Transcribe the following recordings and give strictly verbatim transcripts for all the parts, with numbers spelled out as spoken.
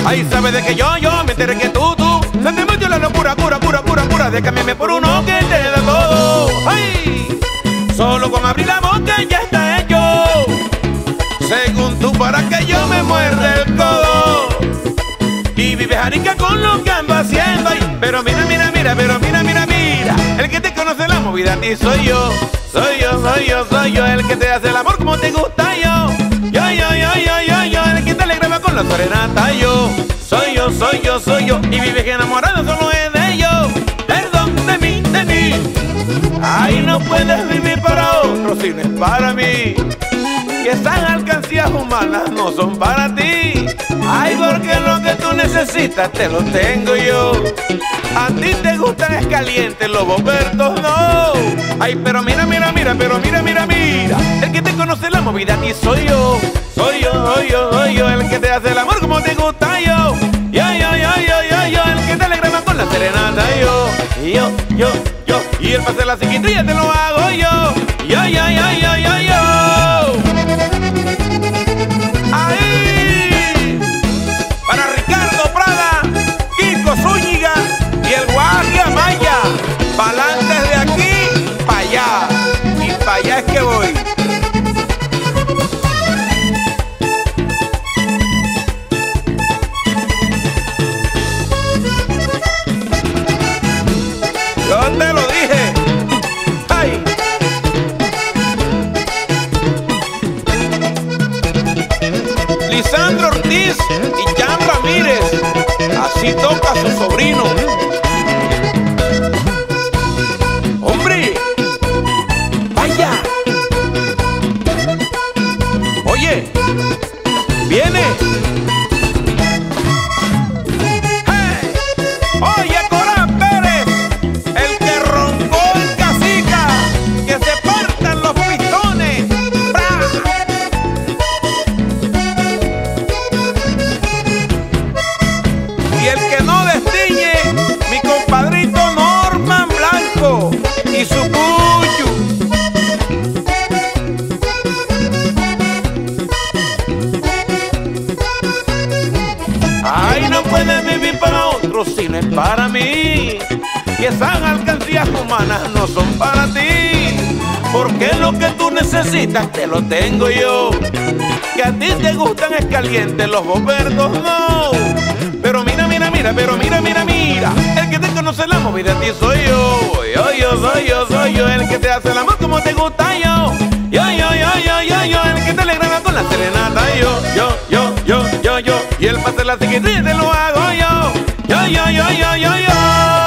Ay, sabes de que yo, yo me enteré que tú, tú se te metió la locura, cura, cura, cura, cura de cambiarme por uno que te da todo. Ay, solo con abrir la boca ya está hecho. Según tú, para que yo me muerde el codo. Y vives arica con lo que ando haciendo. Ay, pero mira, mira, mira, pero mira, mira, mira. El que te conoce la movida a ti soy yo. Soy yo, soy yo, soy yo. El que te hace el amor como te gusta yo. Yo, yo, yo, yo, yo, yo. El que te alegraba con la serenata yo. Soy yo, soy yo, soy yo. Y vives enamorado solo es de ellos. Perdón, de mí, de mí. Ay, no puedes vivir para otro si no es para mí. Que esas alcancías humanas no son para ti. Ay, porque lo que tú necesitas te lo tengo yo. A ti te gustan es caliente, los bobertos no. Ay, pero mira, mira, mira, pero mira, mira, mira. El que te conoce la movida a ti soy yo. Soy yo, soy yo, soy yo. El que te hace el amor como te gusta yo. Yo, yo, yo, yo, yo, yo. El que te alegra con la serenata yo. Yo, yo, yo. Y el pase la chiquitilla te lo hago yo. Yo, yo, yo, yo, yo, yo. Ahí, para Ricardo Prada, Kiko Zúñiga y el Guardia Maya. Pa'lante de aquí, pa' allá. Y pa' allá es que voy. Yo te lo dije. Ay. Lisandro Ortiz y Jan Ramírez, así toca a su sobrino. ¡Hombre! ¡Vaya! Oye, viene. ¡Hey! Oye, Corán Pérez, el que roncó el cacica, que se partan los pistones. ¡Bra! Y el que no destiñe, mi compadrito Norman Blanco y su puyu. Ay, no puedes vivir para otros si no es para mí. Y esas alcancías humanas no son para ti. Porque lo que tú necesitas te lo tengo yo. Que a ti te gustan es caliente, los bobertos no. Pero mira, mira, mira, pero mira, mira, mira. El que te conoce la movida a ti soy yo. Yo, yo, soy yo, soy yo. El que te hace el amor como te gusta yo. Yo, yo, yo, yo, yo, yo. El que te alegra con la serenata yo. Yo, yo, yo, yo, yo. Y el pase la chiquitilla te lo hago yo. Yo, yo, yo, yo, yo, yo.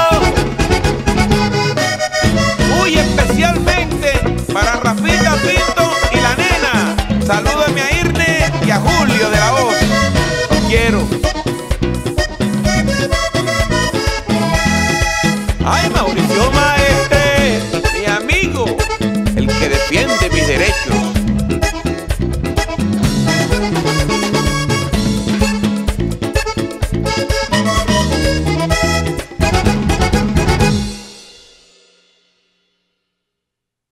Muy especialmente para Rafita Pinto y la nena. Salúdame a Irne y a Julio de la voz. Los quiero. Ay, Mauricio Maestre, mi amigo, el que defiende